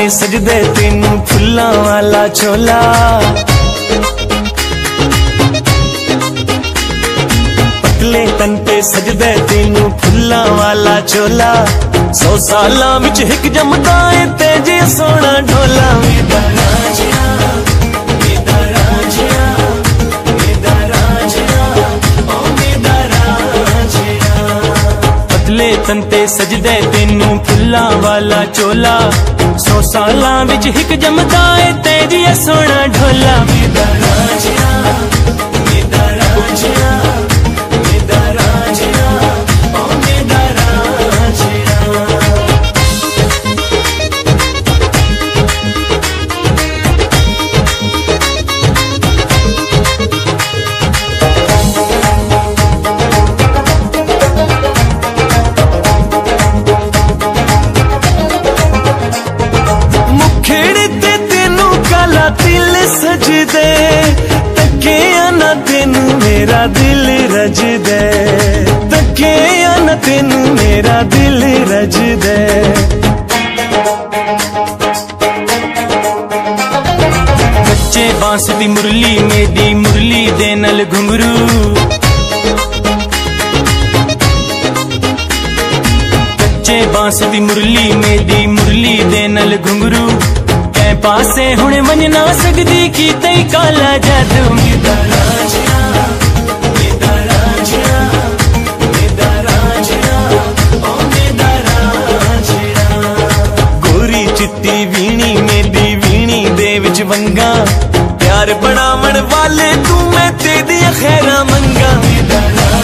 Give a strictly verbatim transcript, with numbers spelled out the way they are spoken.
सजदे तेनू फुल्लां वाला चोला। पतले तन पे सजदे तेनू फुल्लां वाला चोला। सौ सालां विच हिक जमदा ए तेजे सोना ढोला। मेरा राजिया मेरा राजिया मेरा राजिया ओ मेरा राजिया। पतले तन ते सजदे तेनू फुल्लां वाला चोला। सौ सालां विच हिक जमदा ए तेजे सोना ढोला। मेरा राजिया मेरा राजिया मेरा राजिया ओ मेरा राजिया। दिल सजदे तके ना तेनू मेरा दिल रजदे। तके ना तेनू मेरा दिल रजदे। बच्चे बांस दी मुरली मेरी मुरली दे नल घुंघरू। बच्चे बांस दी मुरली मेरी मुरली दे नल घुंघरू। पासे हुणे मन ना सकदी की तई काला जादू। मेरा राजिया मेरा राजिया मेरा राजिया ओ मेरा राजिया। गोरी चिट्टी वीणी मेरी वीणी दे विच वंगा। प्यार बनावण वाले तू मैं तेरी खैरा मंगा। मेरा